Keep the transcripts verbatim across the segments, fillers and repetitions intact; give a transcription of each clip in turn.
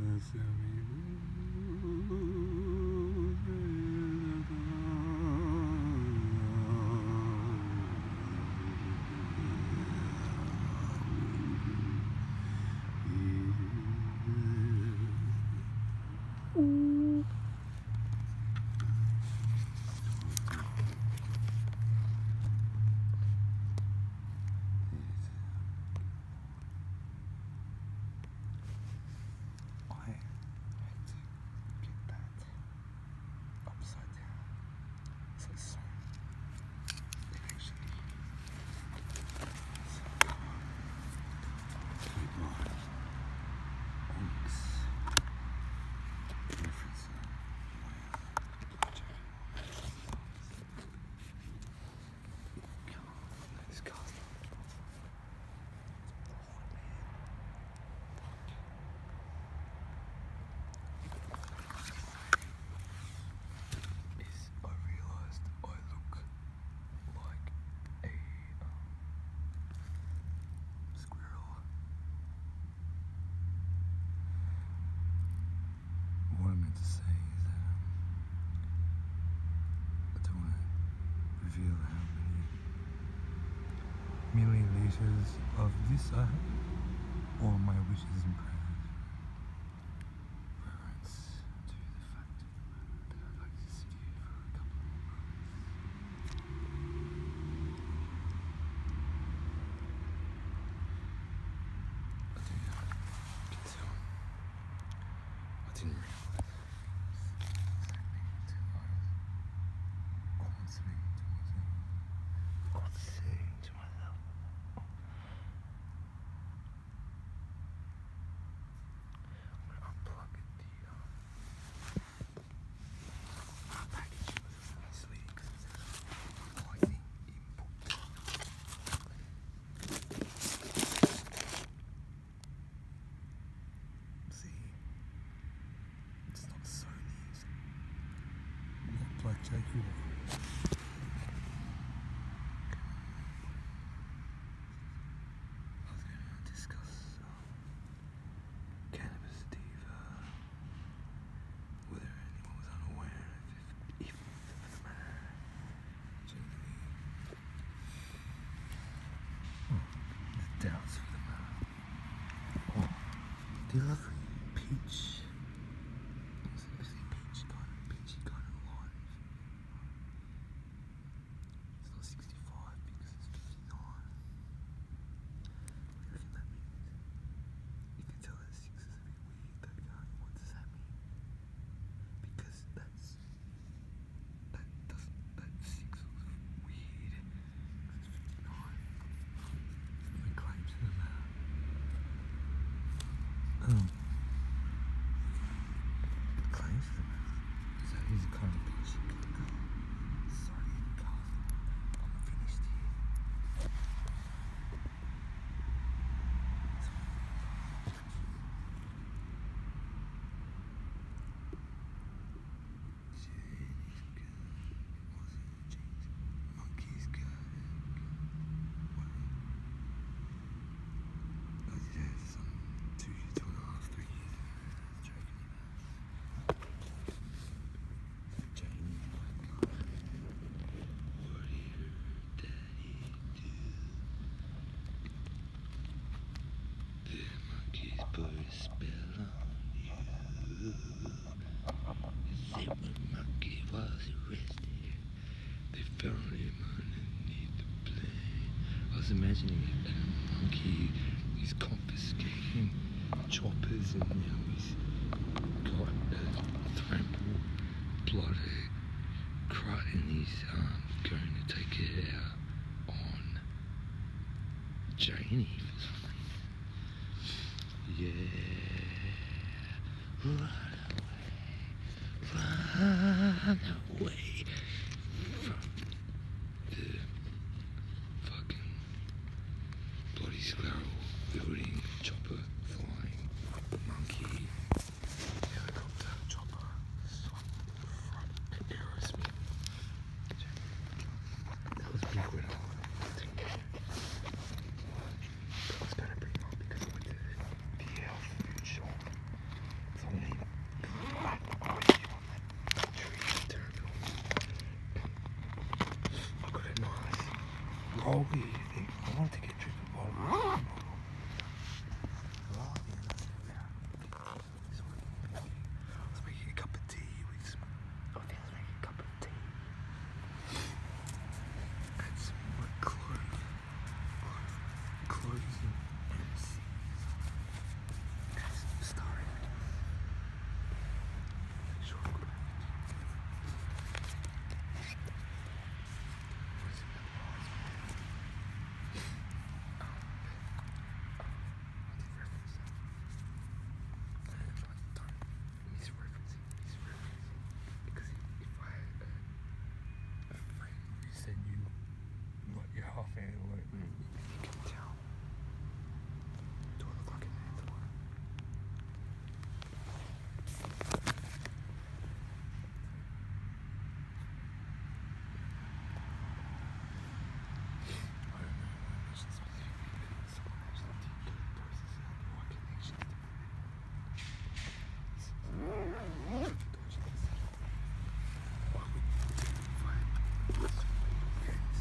milliliters of this I have, or my wishes and prayers. Reverence to the fact that I'd like to sit here for a couple of moments. I think I can tell. I didn't realise exactly until I was answering to myself. I was saying to myself. Blackjack you are. I was going to discuss um, cannabis sativa, whether anyone was unaware of it, even for the matter, generally, oh, the doubts for the matter. Oh, do you love peach? It's actually peach kind of, peachy kind of life. It's not sixty-five because it's fifty-nine. What do you reckon that means? You can tell that six is a bit weird though, can't you? What does that mean? Because that's, that doesn't, that six looks weird because it's fifty-nine. The claims to the matter. Um, claims to the matter. Is that his kind of peachy kind of colour? Sorry, cars. I'm finished here. Monkey's got I did have some two, two and a half, three years ago. I was joking about. Jane, what did your daddy do? The monkeys put a spell on you. They said when monkey was arrested, they found him underneath the plane. I was imagining it, that a monkey is confiscating choppers and now he's got a trample bloody crut and he's um, going to take it out on Janie for some reason. Yeah, run away, run away from the fucking bloody squirrel building, chopper, flying, monkey, helicopter, chopper, front, Aerosmith. That was big when I was ten K. I was going to bring it up because I went to the health food shop what were you thinking? I wanted to get a drink of water. Let's make a cup of tea with some. Oh, let's make a cup of tea. Add some more cloves. Cloves and seeds. Add some star anise. Make sure I'm good. Where's it? Oh, I did reference that. I don't misreferencing, misreferencing. Because if, if I had a, a friend who said you, what your half antelope, mm. you can tell. Do I look like an antelope? I don't know. I mentioned specifically that someone actually did get a process out of my connections to put it. Why would you find this friends?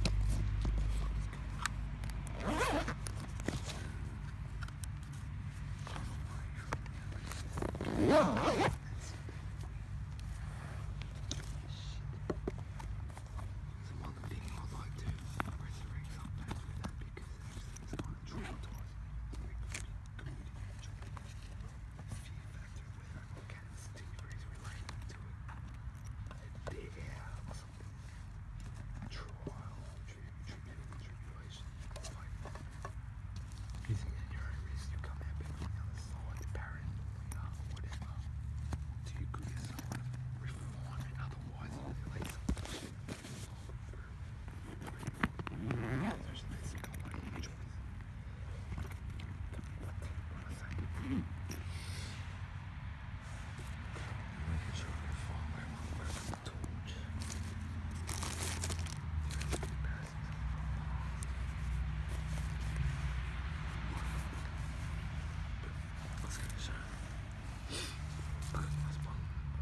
Some other thing I'd like to resurrect some back with that because it's kind of traumatizing. It could be good in the fear factor of whether or not cats delivery is related to it. Yeah, or something. Trial, tri- tribute, tribulation. Like, using it at your own risk, you come out better on the other side, apparently, uh, or whatever. Do you good as someone refinement, otherwise it relates to especially this kind of like choice. What I say? Making sure I can find where my where's the torch. I was going to show. Look at this one.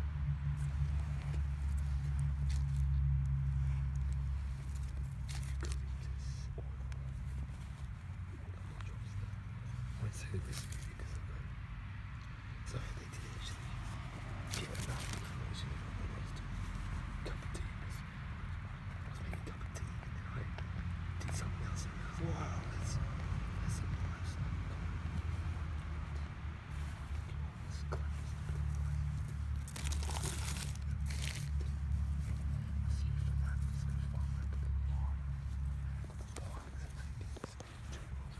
Eucalyptus oil. I won't say the recipe because I've got. So they did actually get enough information if I was to cup of tea. Because I was making a cup of tea and then I did something else and I was like, wow, that's that's a nice. It's close. See if for that it's going to follow up with the lime. The limes and maybe some jewels.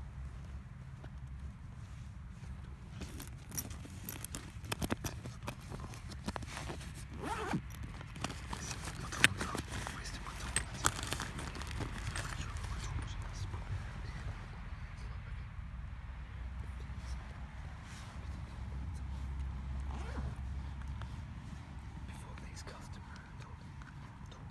My time's up. I'm wasting my time. That's it. Sure, my time was last probably around the end of the before the next customer talk. Talk.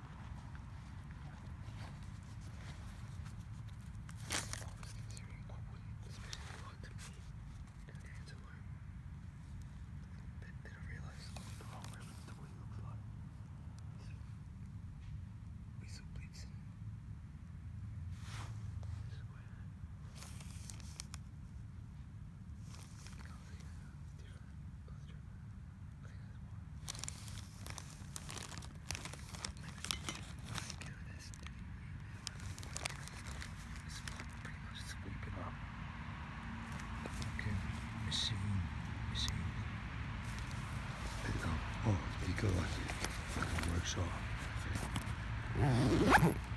I was considering I wouldn't especially like to meet an antelope. Then, then I realised I got the wrong reference to what he looks like. Weasel Blitzen. Square. Can't see that. It's different. Let's try that. I think that's one. Maybe get rid of this. It's pretty much sweeping up. Okay. Machine. Machine. Oh, you go like fucking workshop.